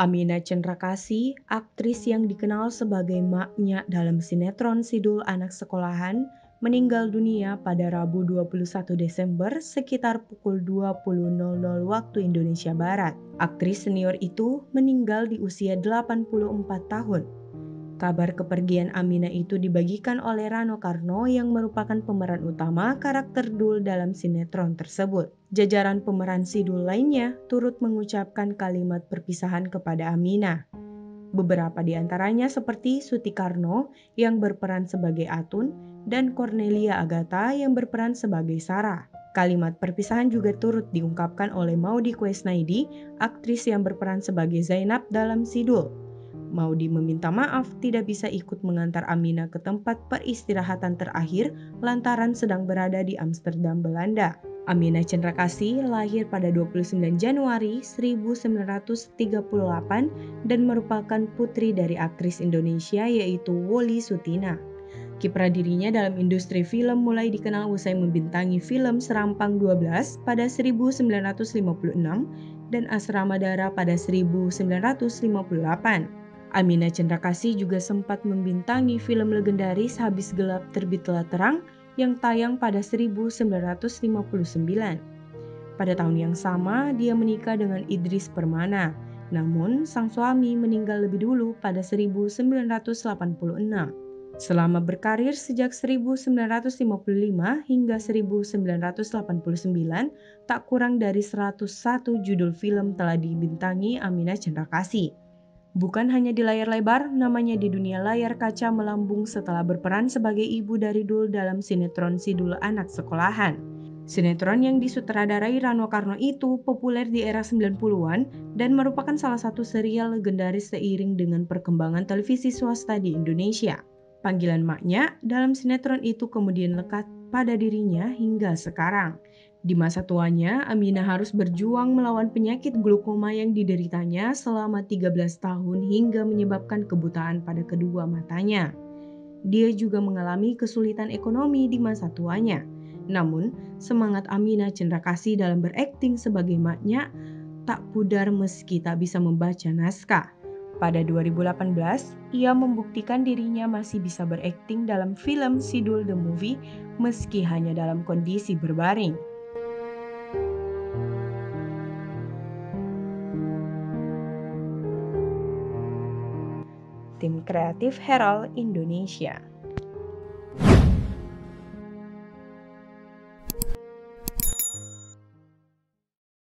Amina Cendrakasih, aktris yang dikenal sebagai maknya dalam sinetron Sidul Anak Sekolahan, meninggal dunia pada Rabu 21 Desember sekitar pukul 20.00 waktu Indonesia Barat. Aktris senior itu meninggal di usia 84 tahun. Kabar kepergian Amina itu dibagikan oleh Rano Karno yang merupakan pemeran utama karakter Dul dalam sinetron tersebut. Jajaran pemeran Sidul lainnya turut mengucapkan kalimat perpisahan kepada Amina. Beberapa di antaranya seperti Suti Karno yang berperan sebagai Atun dan Cornelia Agatha yang berperan sebagai Sarah. Kalimat perpisahan juga turut diungkapkan oleh Maudy Koesnaedi, aktris yang berperan sebagai Zainab dalam Sidul. Maudy meminta maaf tidak bisa ikut mengantar Amina ke tempat peristirahatan terakhir lantaran sedang berada di Amsterdam, Belanda. Amina Cendrakasih lahir pada 29 Januari 1938 dan merupakan putri dari aktris Indonesia yaitu Woli Sutina. Kiprah dirinya dalam industri film mulai dikenal usai membintangi film Serampang 12 pada 1956 dan Asrama Dara pada 1958. Amina Cendrakasih juga sempat membintangi film legendaris Habis Gelap Terbitlah Terang yang tayang pada 1959. Pada tahun yang sama, dia menikah dengan Idris Permana. Namun, sang suami meninggal lebih dulu pada 1986. Selama berkarir sejak 1955 hingga 1989, tak kurang dari 101 judul film telah dibintangi Amina Cendrakasih. Bukan hanya di layar lebar, namanya di dunia layar kaca melambung setelah berperan sebagai ibu dari Dul dalam sinetron Sidul Anak Sekolahan. Sinetron yang disutradarai Rano Karno itu populer di era 90-an dan merupakan salah satu serial legendaris seiring dengan perkembangan televisi swasta di Indonesia. Panggilan maknya dalam sinetron itu kemudian lekat pada dirinya hingga sekarang. Di masa tuanya, Amina harus berjuang melawan penyakit glukoma yang dideritanya selama 13 tahun hingga menyebabkan kebutaan pada kedua matanya. Dia juga mengalami kesulitan ekonomi di masa tuanya. Namun, semangat Amina Cendrakasih dalam berakting sebagai maknya tak pudar meski tak bisa membaca naskah. Pada 2018, ia membuktikan dirinya masih bisa berakting dalam film Sidul The Movie meski hanya dalam kondisi berbaring. Tim Kreatif Herald Indonesia.